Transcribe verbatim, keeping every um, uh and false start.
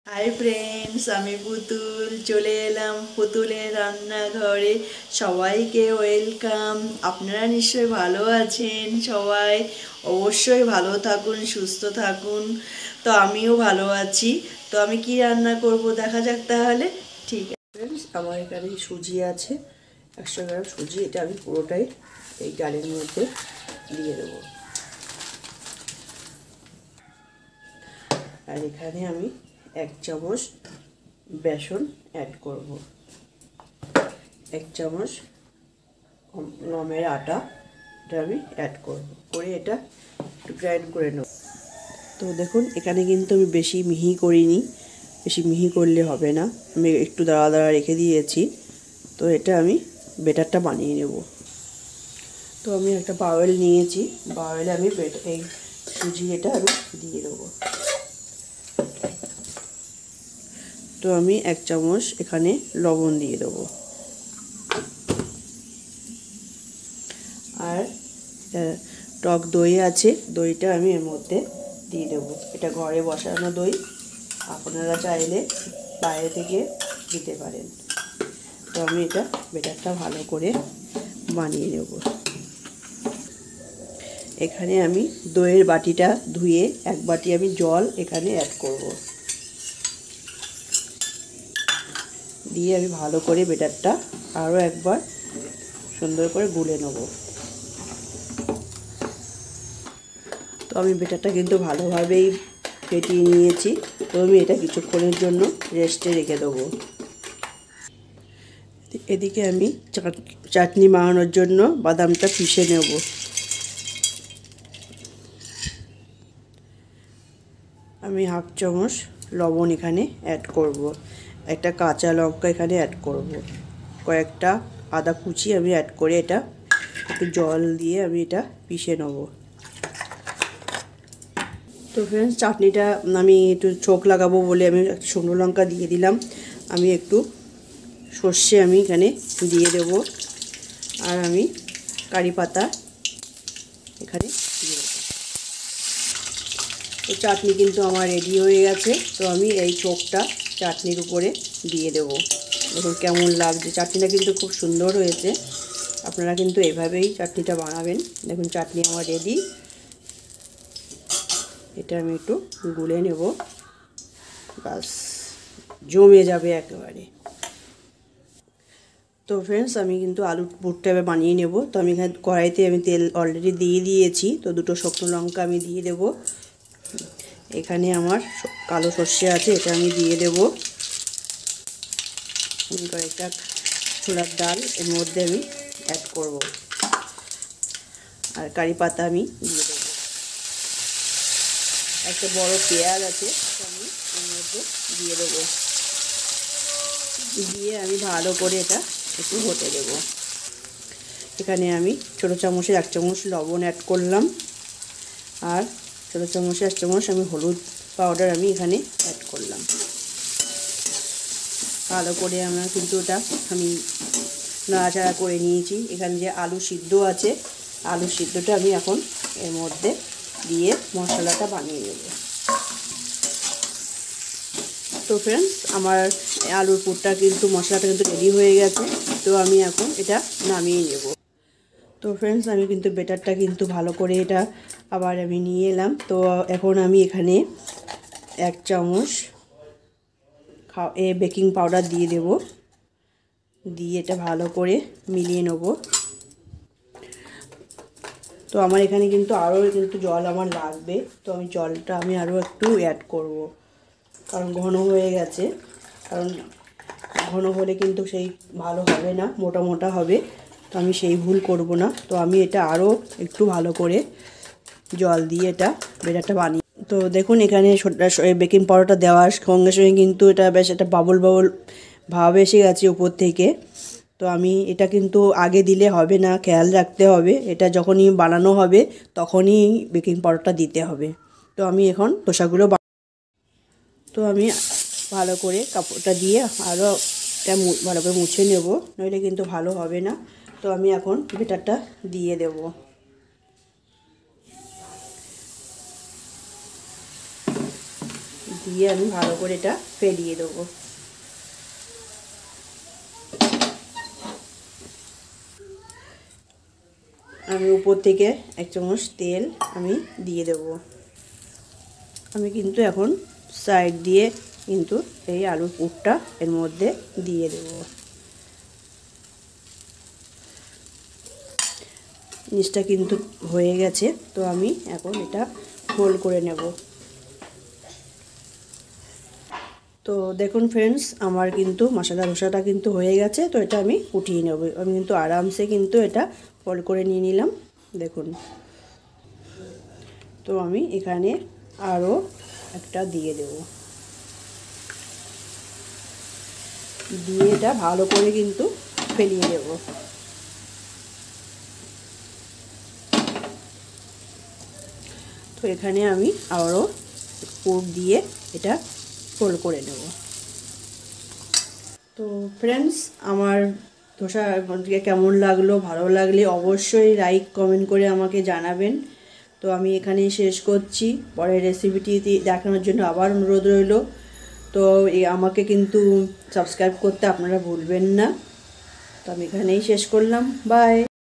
Hi friends, আমি পুতুল চলে এলাম পুতুলের রান্নাঘরে। সবাইকে ওয়েলকাম। আপনারা নিশ্চয়ই ভালো আছেন সবাই। অবশ্যই ভালো থাকুন, সুস্থ থাকুন। তো আমিও ভালো আছি। তো আমি কি রান্না করব দেখা যাক তাহলে। ঠিক আছে ফ্রেন্ডস, আমার এখানে সুজি আছে একশো গ্রাম সুজি। এটা আমি পুরোটাই এই ডালের মধ্যে দিয়ে দেবো। আর এখানে আমি এক চামচ বেসন অ্যাড করব, এক চামচ গমের আটা এটা আমি অ্যাড করব, করে এটা একটু গ্রাইন্ড করে নেব। তো দেখুন এখানে কিন্তু আমি বেশি মিহি করিনি, বেশি মিহি করলে হবে না, আমি একটু দাঁড়া দাঁড়া রেখে দিয়েছি। তো এটা আমি বেটারটা বানিয়ে নেব। তো আমি একটা বাউল নিয়েছি, বাউলে আমি এই সুজি এটা আমি দিয়ে দেবো। তো আমি এক চামচ এখানে লবণ দিয়ে দেবো। আর টক দই আছে, দইটা আমি এর মধ্যে দিয়ে দেবো। এটা ঘরে বসানো দই, আপনারা চাইলে বাইরে থেকে দিতে পারেন। তো আমি এটা বেটারটা ভালো করে বানিয়ে নেব। এখানে আমি দইয়ের বাটিটা ধুয়ে এক বাটি আমি জল এখানে অ্যাড করব, দিয়ে আমি ভালো করে বেটারটা আরও একবার সুন্দর করে গুলে নেব। তো আমি বেটারটা কিন্তু ভালোভাবেই ফেটিয়ে নিয়েছি। তো আমি এটা কিছুক্ষণের জন্য রেস্টে রেখে দেবো। এদিকে আমি চাটনি বানানোর জন্য বাদামটা পিষে নেব। আমি হাফ চামচ লবণ এখানে অ্যাড করব, একটা কাঁচা লঙ্কা এখানে অ্যাড করব, কয়েকটা আদা কুচি আমি অ্যাড করে এটা একটু জল দিয়ে আমি এটা পিষে নেব। তো ফ্রেন্ডস, চাটনিটা আমি একটু ছোক লাগাবো বলে আমি শুকনো লঙ্কা দিয়ে দিলাম। আমি একটু সর্ষে আমি এখানে দিয়ে দেব, আর আমি কারি পাতা এখানে দিয়ে দেবো। তো চাটনি কিন্তু আমার রেডি হয়ে গেছে। তো আমি এই ছোকটা চাটনির উপরে দিয়ে দেব। দেখুন কেমন লাগছে, চাটনিটা কিন্তু খুব সুন্দর হয়েছে। আপনারা কিন্তু এভাবেই চাটনিটা বানাবেন। দেখুন চাটনি আমার রেডি। এটা আমি একটু গুলে নেব, বাস জমে যাবে একেবারে। তো ফ্রেন্ডস, আমি কিন্তু আলুর পুরটা এবার বানিয়ে নেব। তো আমি এখানে কড়াইতে আমি তেল অলরেডি দিয়ে দিয়েছি। তো দুটো শুকনো লঙ্কা আমি দিয়ে দেব। এখানে আমার কালো সর্ষে আছে, এটা আমি দিয়ে দেব। কয়েকটা ছোলার ডাল এর মধ্যে আমি অ্যাড করব, আর কারি পাতা আমি দিয়ে দেবো। একটা বড় পেঁয়াজ আছে, আমি এর মধ্যে দিয়ে দেবো। দিয়ে আমি ভালো করে এটা একটু হতে দেব। এখানে আমি ছোটো চামচের এক চামচ লবণ অ্যাড করলাম, আর ছোটো চামচের এক চামচ আমি হলুদ পাউডার আমি এখানে অ্যাড করলাম। ভালো করে আমরা কিন্তু ওটা আমি নাড়াচাড়া করে নিয়েছি। এখানে যে আলু সিদ্ধ আছে, আলু সিদ্ধটা আমি এখন এর মধ্যে দিয়ে মশলাটা বানিয়ে নেব। তো ফ্রেন্ডস, আমার আলুর পুরটা কিন্তু মশলাটা কিন্তু রেডি হয়ে গেছে। তো আমি এখন এটা নামিয়ে নেব। তো ফ্রেন্ডস, আমি কিন্তু বেটারটা কিন্তু ভালো করে এটা আবার আমি নিয়ে এলাম। তো এখন আমি এখানে এক চামচ খা এ বেকিং পাউডার দিয়ে দেব, দিয়ে এটা ভালো করে মিলিয়ে নেব। তো আমার এখানে কিন্তু আরও কিন্তু জল আমার লাগবে। তো আমি জলটা আমি আরও একটু অ্যাড করব, কারণ ঘন হয়ে গেছে। কারণ ঘন হলে কিন্তু সেই ভালো হবে না, মোটা মোটা হবে। তো আমি সেই ভুল করব না। তো আমি এটা আরও একটু ভালো করে জল দিয়ে এটা বেটারটা বানিয়ে। তো দেখুন এখানে বেকিং পাউডারটা দেওয়ার সঙ্গে সঙ্গে কিন্তু এটা বেশ একটা বাবল বাবল ভাব এসে গেছে উপর থেকে। তো আমি এটা কিন্তু আগে দিলে হবে না, খেয়াল রাখতে হবে। এটা যখনই বানানো হবে তখনই বেকিং পাউডারটা দিতে হবে। তো আমি এখন ধোসাগুলো তো আমি ভালো করে কাপড়টা দিয়ে আরও এটা ভালো করে মুছে নেব, নইলে কিন্তু ভালো হবে না। তো আমি এখন বেটারটা দিয়ে দেব। দিয়ে আমি ভালো করে এটা ফেলিয়ে দেবো। আমি উপর থেকে এক চামচ তেল আমি দিয়ে দেব। আমি কিন্তু এখন সাইড দিয়ে কিন্তু এই আলুর পুরটা এর মধ্যে দিয়ে দেব। নিচটা কিন্তু হয়ে গেছে, তো আমি এখন এটা ফোল্ড করে নেব। তো দেখুন ফ্রেন্ডস, আমার কিন্তু মশলা ধোসাটা কিন্তু হয়ে গেছে। তো এটা আমি উঠিয়ে নেব। আমি কিন্তু আরামসে কিন্তু এটা ফোল্ড করে নিয়ে নিলাম, দেখুন। তো আমি এখানে আরও একটা দিয়ে দেব, দিয়ে এটা ভালো করে কিন্তু ফেলিয়ে দেব। তো এখানে আমি আরও পুর দিয়ে এটা ফোল্ড করে নেব। তো ফ্রেন্ডস, আমার ধোসা কেমন লাগলো, ভালো লাগলে অবশ্যই লাইক কমেন্ট করে আমাকে জানাবেন। তো আমি এখানেই শেষ করছি। পরের রেসিপিটি দেখানোর জন্য আবার অনুরোধ রইল। তো আমাকে কিন্তু সাবস্ক্রাইব করতে আপনারা ভুলবেন না। তো আমি এখানেই শেষ করলাম, বাই।